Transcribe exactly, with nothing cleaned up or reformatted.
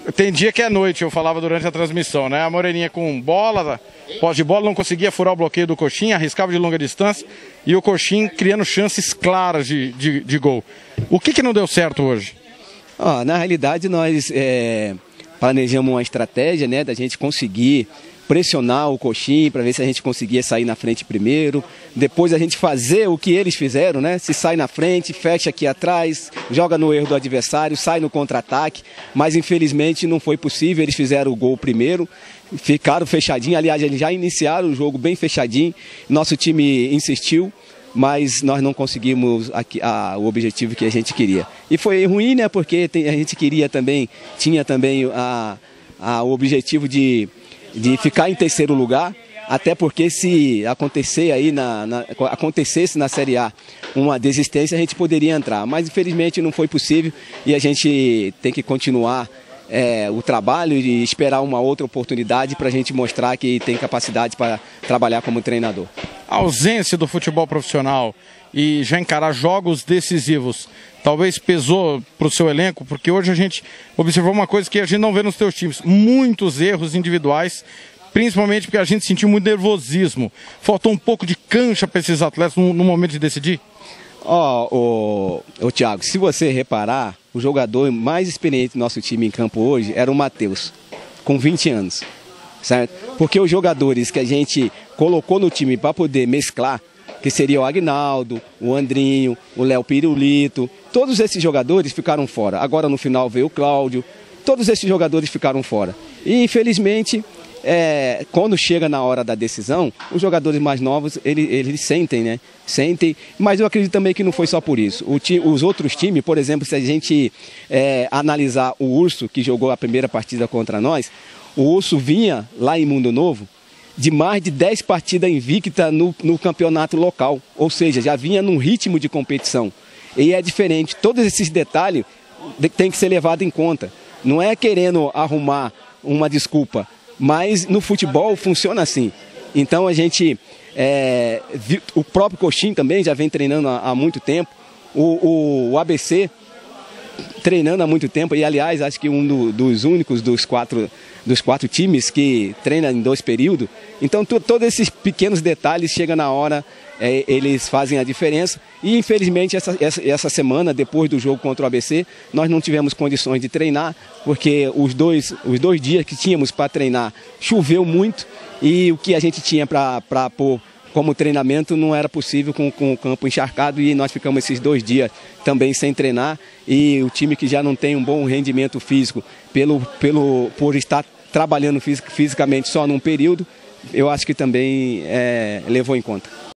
tem dia que é noite, eu falava durante a transmissão, né? A Moreninha com bola, pós de bola, não conseguia furar o bloqueio do Coxim, arriscava de longa distância e o Coxim criando chances claras de, de, de gol. O que que não deu certo hoje? Oh, na realidade, nós é, planejamos uma estratégia, né, da gente conseguir pressionar o Coxim para ver se a gente conseguia sair na frente primeiro, depois a gente fazer o que eles fizeram, né? Se sai na frente, fecha aqui atrás, joga no erro do adversário, sai no contra-ataque, mas infelizmente não foi possível, eles fizeram o gol primeiro, ficaram fechadinhos, aliás, eles já iniciaram o jogo bem fechadinho, nosso time insistiu, mas nós não conseguimos aqui, a, o objetivo que a gente queria. E foi ruim, né? Porque tem, a gente queria também, tinha também a, a, o objetivo de de ficar em terceiro lugar, até porque se acontecer aí na, na, acontecesse na Série A uma desistência, a gente poderia entrar, mas infelizmente não foi possível e a gente tem que continuar é, o trabalho e esperar uma outra oportunidade para a gente mostrar que tem capacidade para trabalhar como treinador. A ausência do futebol profissional e já encarar jogos decisivos talvez pesou para o seu elenco, porque hoje a gente observou uma coisa que a gente não vê nos teus times, muitos erros individuais, principalmente porque a gente sentiu muito nervosismo. Faltou um pouco de cancha para esses atletas no, no momento de decidir? Ó, oh, oh, oh, Thiago, se você reparar, o jogador mais experiente do nosso time em campo hoje era o Matheus, com vinte anos, certo? Porque os jogadores que a gente colocou no time para poder mesclar, que seria o Agnaldo, o Andrinho, o Léo Pirulito, todos esses jogadores ficaram fora. Agora no final veio o Cláudio, todos esses jogadores ficaram fora. E infelizmente, é, quando chega na hora da decisão, os jogadores mais novos, eles, eles sentem, né? Sentem, mas eu acredito também que não foi só por isso. O ti, os outros times, por exemplo, se a gente é, analisar o Urso, que jogou a primeira partida contra nós, o Urso vinha lá em Mundo Novo, de mais de dez partidas invicta no, no campeonato local, ou seja, já vinha num ritmo de competição. E é diferente, todos esses detalhes têm que ser levados em conta. Não é querendo arrumar uma desculpa, mas no futebol funciona assim. Então a gente, é, o próprio Coxim também já vem treinando há, há muito tempo, o, o, o A B C treinando há muito tempo, e aliás, acho que um do, dos únicos dos quatro, dos quatro times que treina em dois períodos. Então, tu, todos esses pequenos detalhes, chega na hora, é, eles fazem a diferença. E, infelizmente, essa, essa, essa semana, depois do jogo contra o A B C, nós não tivemos condições de treinar, porque os dois, os dois dias que tínhamos para treinar, choveu muito, e o que a gente tinha para pôr como treinamento não era possível com, com o campo encharcado, e nós ficamos esses dois dias também sem treinar, e o time que já não tem um bom rendimento físico pelo, pelo, por estar trabalhando fisicamente só num período, eu acho que também é, levou em conta.